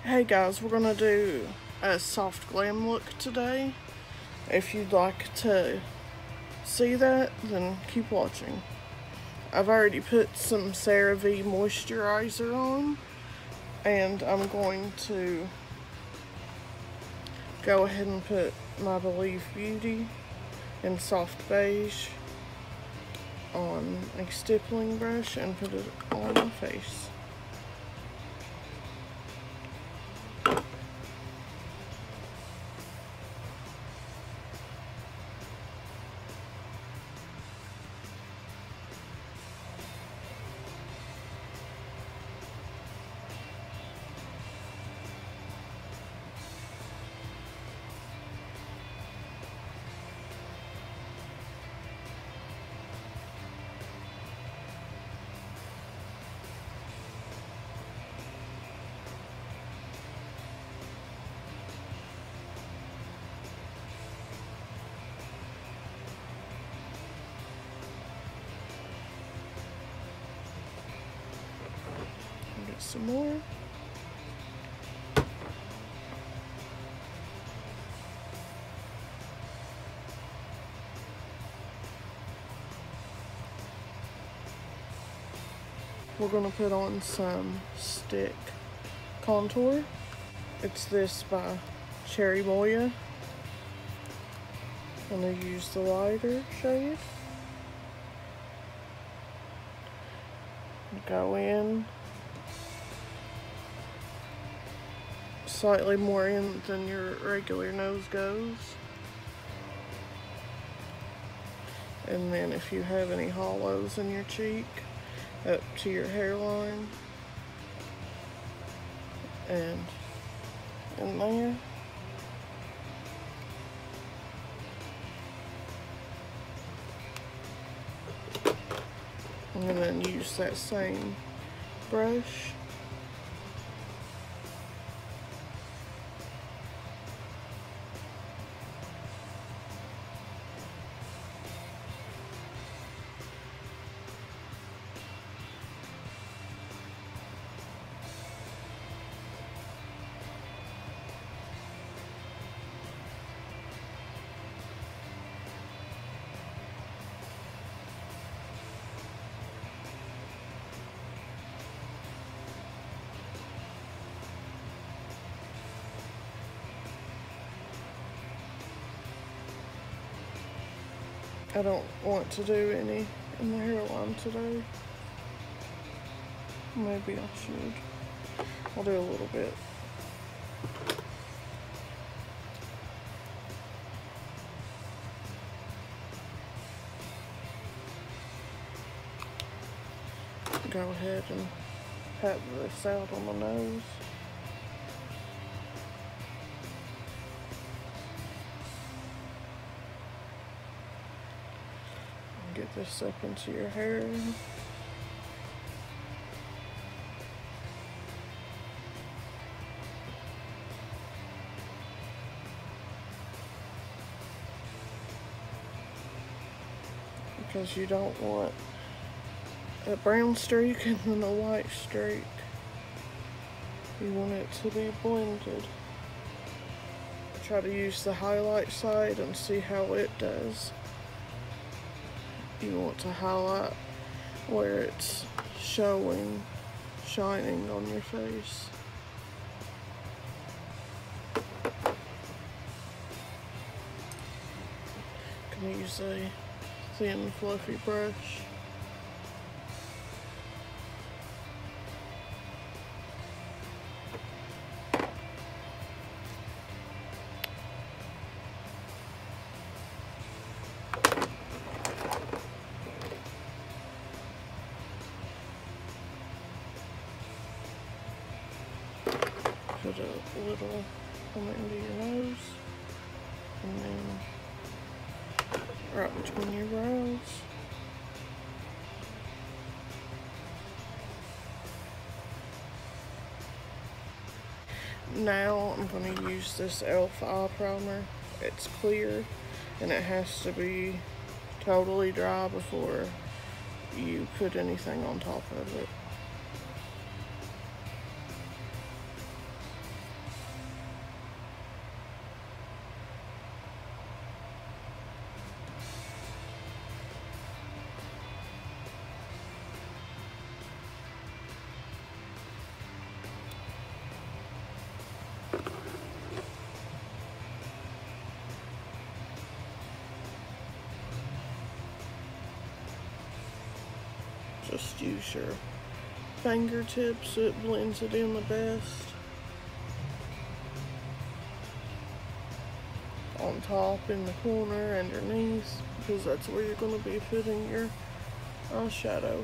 Hey guys, we're gonna do a soft glam look today. If you'd like to see that, then keep watching. I've already put some CeraVe moisturizer on, and I'm going to go ahead and put my Believe Beauty in soft beige on a stippling brush and put it on my face. Get some more. We're going to put on some stick contour. It's this by Cherry Moya. I'm going to use the lighter shade. Go in slightly more in than your regular nose goes. And then if you have any hollows in your cheek, up to your hairline and in there. And then use that same brush I don't want to do any in the hairline today. Maybe I should. I'll do a little bit. Go ahead and pat this out on the nose. Get this up into your hair. Because you don't want a brown streak and then a white streak. You want it to be blended. Try to use the highlight side and see how it does. You want to highlight where it's shining on your face. You can use a thin, fluffy brush. Put a little on the end of your nose, and then right between your brows. Now I'm going to use this e.l.f. eye primer. It's clear, and it has to be totally dry before you put anything on top of it. use your fingertips so it blends it in the best. On top, in the corner, underneath, because that's where you're going to be putting your eyeshadow.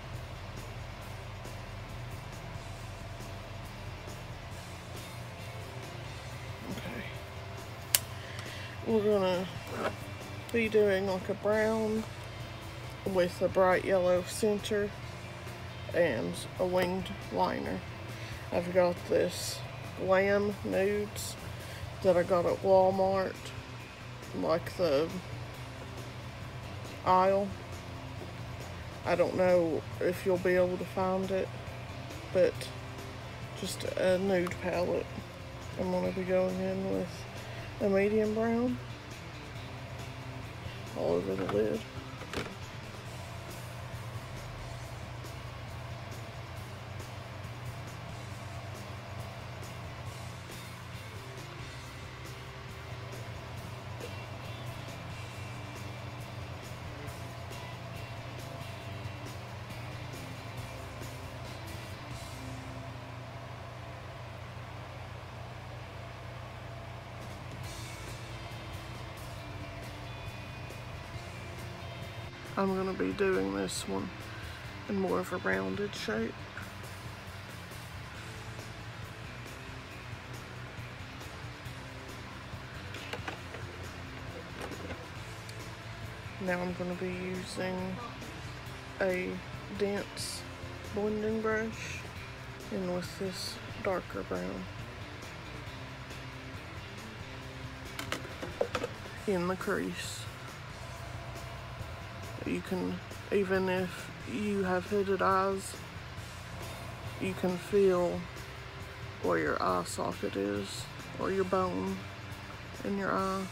Okay. We're going to be doing like a brown with a bright yellow center and a winged liner. I've got this Glam nudes that I got at Walmart, like the aisle. I don't know if you'll be able to find it, but just a nude palette. I'm going to be going in with a medium brown all over the lid. I'm going to be doing this one in more of a rounded shape. Now I'm going to be using a dense blending brush in with this darker brown in the crease. You can, even if you have hooded eyes, you can feel where your eye socket is, or your bone in your eye.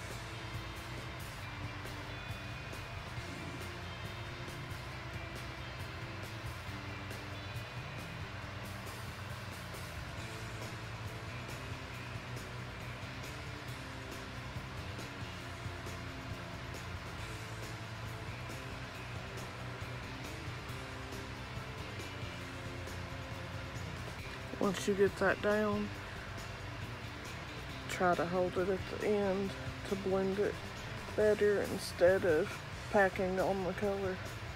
Once you get that down, try to hold it at the end to blend it better instead of packing on the color.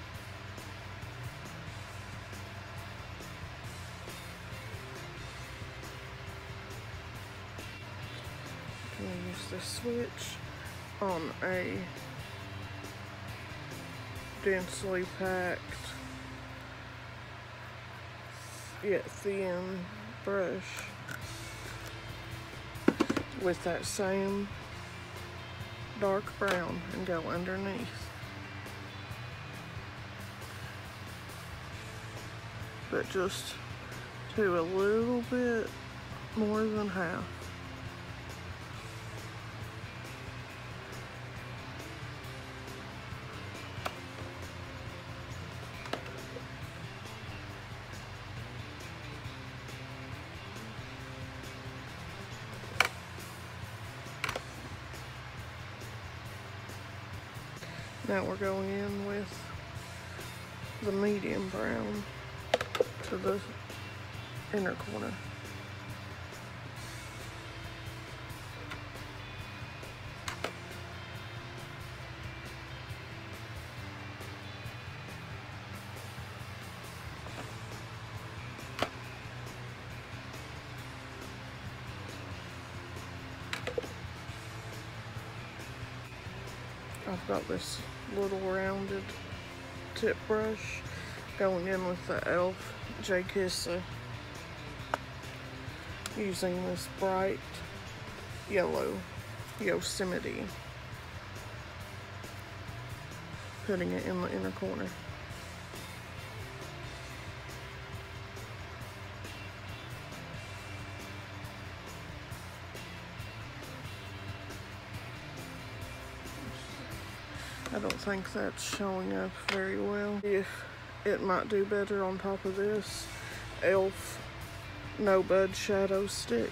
I'm going to use this switch on a densely packed, yet thin brush with that same dark brown and go underneath. But just to a little bit more than half. Now we're going in with the medium brown to the inner corner. I've got this little rounded tip brush going in with the e.l.f. J. Kissa, using this bright yellow Yosemite, putting it in the inner corner. I don't think that's showing up very well. If it might do better on top of this e.l.f. No Bud Shadow Stick.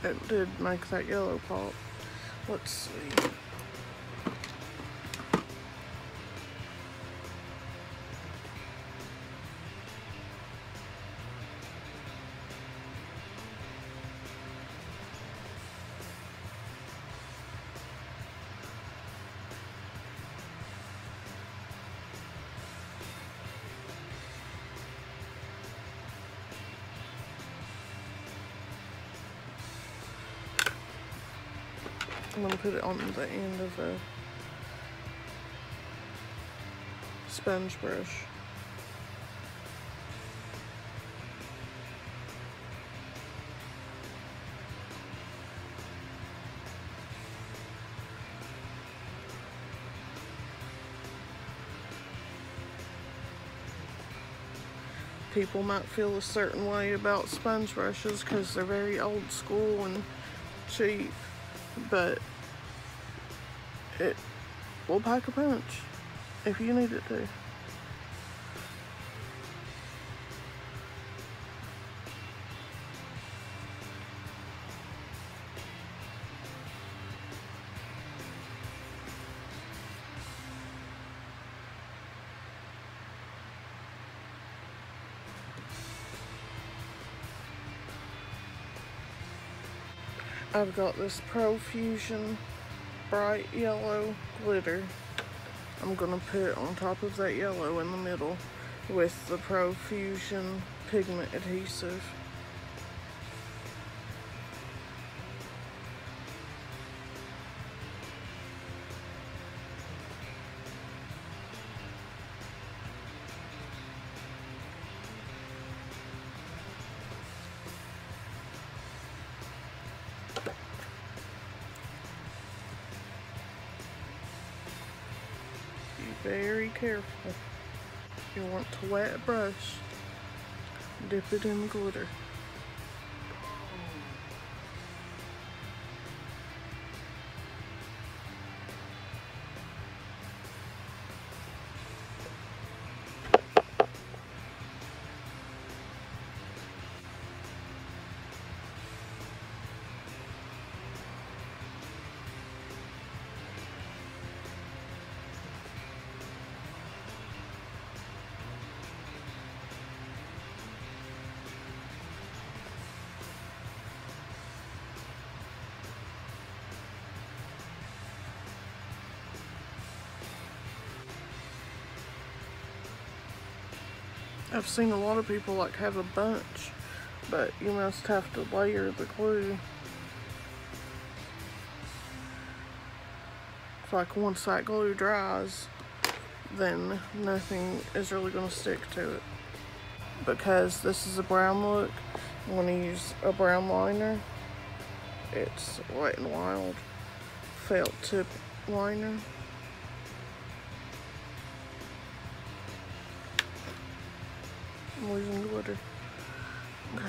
it did make that yellow pop. Let's see. I'm going to put it on the end of a sponge brush. People might feel a certain way about sponge brushes because they're very old school and cheap, but it will pack a punch if you need it to. I've got this Profusion bright yellow glitter. I'm gonna put on top of that yellow in the middle with the Profusion pigment adhesive. Very careful. You want to wet a brush, dip it in the glitter. I've seen a lot of people like have a bunch, but you must have to layer the glue. It's like once that glue dries, then nothing is really going to stick to it. Because this is a brown look, I'm going to use a brown liner. It's Wet n Wild felt tip liner. I'm losing glitter. Okay.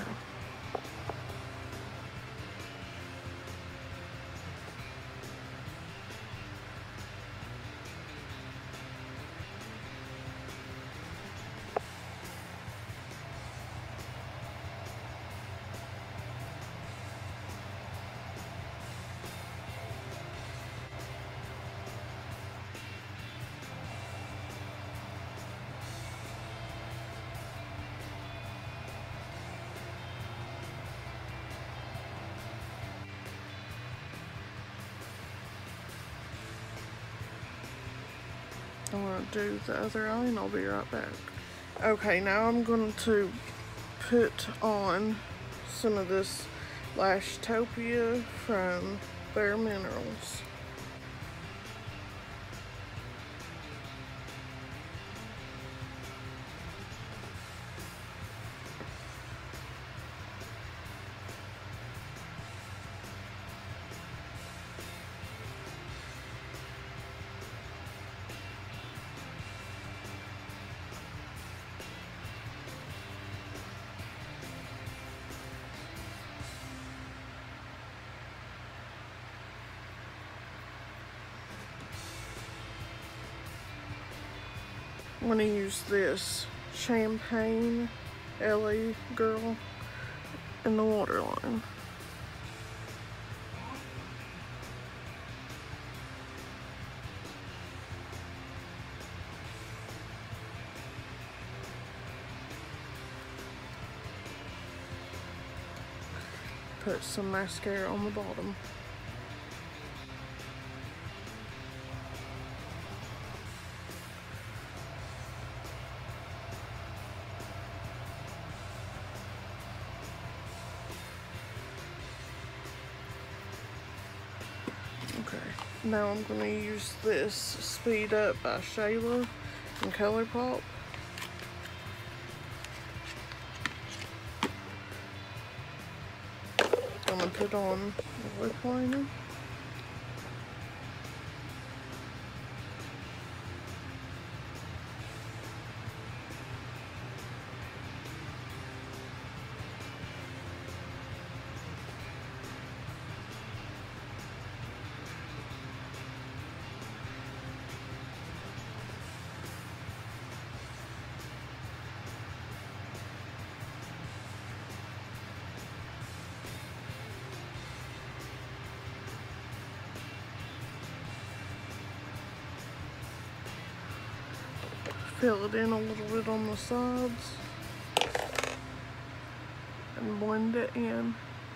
I'm going to do the other eye and I'll be right back. Okay, now I'm going to put on some of this Lashtopia from Bare Minerals. I'm going to use this Champagne LA Girl in the waterline. put some mascara on the bottom. Okay, now I'm going to use this Speed Up by Shayla in ColourPop. I'm going to put on the lip liner. Fill it in a little bit on the sides and blend it in.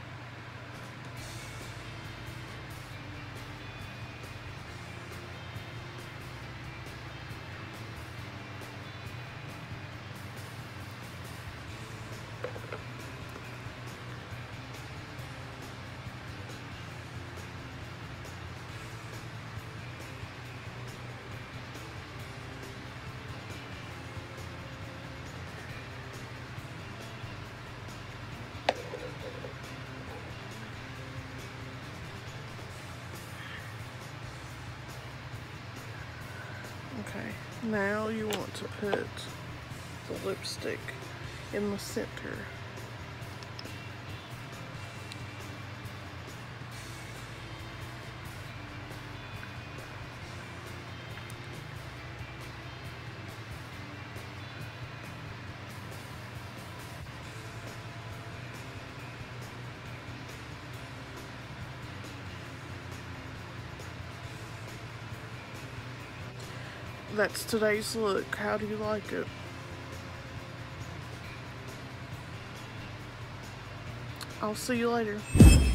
Okay, now you want to put the lipstick in the center. That's today's look. How do you like it? I'll see you later.